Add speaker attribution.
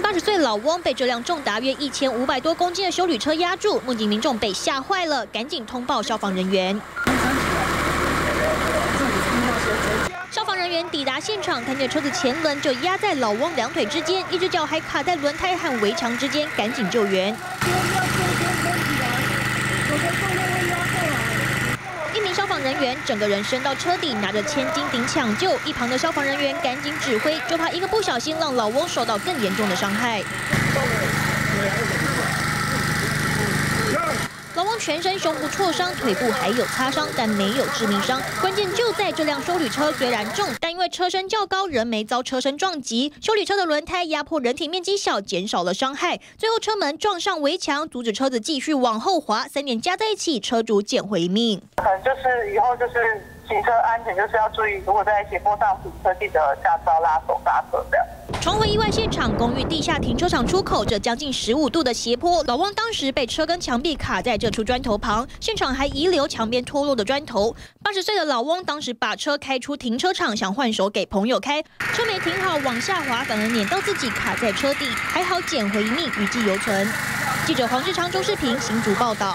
Speaker 1: 80岁老翁被这辆重达约1500多公斤的休旅车压住，目击民众被吓坏了，赶紧通报消防人员。消防人员抵达现场，看见车子前轮就压在老翁两腿之间，一只脚还卡在轮胎和围墙之间，赶紧救援。一名消防人员整个人伸到车底，拿着千斤顶抢救，一旁的消防人员赶紧指挥，就怕一个不小心让老翁受到更严重的伤害。老翁全身胸部挫伤，腿部还有擦伤，但没有致命伤。关键就在这辆休旅车虽然重，但因为车身较高，人没遭车身撞击。休旅车的轮胎压迫人体面积小，减少了伤害。最后车门撞上围墙，阻止车子继续往后滑，3点加在一起，车主捡回一命。
Speaker 2: 可能就是以后就是行车安全，就是要注意，如果在斜坡上停车，记得下车拉手刹车这样。
Speaker 1: 重回意外现场，公寓地下停车场出口，这将近15度的斜坡，老翁当时被车跟墙壁卡在这处砖头旁，现场还遗留墙边脱落的砖头。80岁的老翁当时把车开出停车场，想换手给朋友开，车没停好往下滑，反而碾到自己卡在车底，还好捡回一命，余悸犹存。记者黄志昌、周世平新竹报道。